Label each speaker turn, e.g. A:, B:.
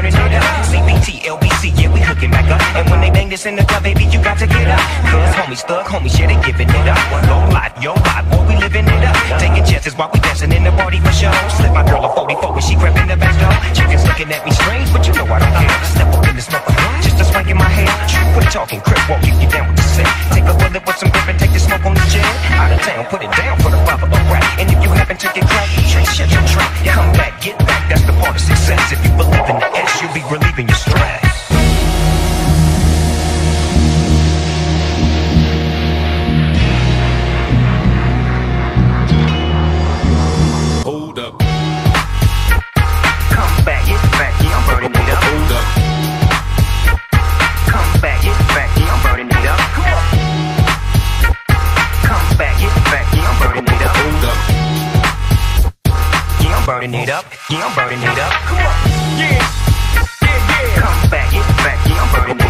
A: burning it up. CBT, LBC, yeah, we hooking back up. And when they bang this in the club, baby, you got to get up. Cause homies, thug homies, yeah, they giving it up. Low lot, yo lot, boy, we living it up. Taking chances while we dancing in the party for show. Slip my girl a 44 when she crept in the back door. Chickens looking at me strange, but you know I don't care. Step up in the smoke, just a swank in my hair. Quit talking, crip walk, you get down with the set. Take a bullet with some grip and take the smoke on the jet. Out of town, put it down for the father of rap. And if you happen to get cracked, shut your trap. Come back, get back, that's the part of success. If you believe in the S, you'll be relieving your stress.
B: Hold up.
A: Come back, get back, yeah, I'm burning it up.
B: Hold up.
A: Come back, get back, yeah, I'm burning it up. Come back, get back, yeah, I'm burning it up.
B: Hold up.
A: Yeah, I'm burning it up. Yeah, I'm burning it up.
C: Yeah, yeah, yeah.
A: Come back, get back, yeah, I'm burning it up.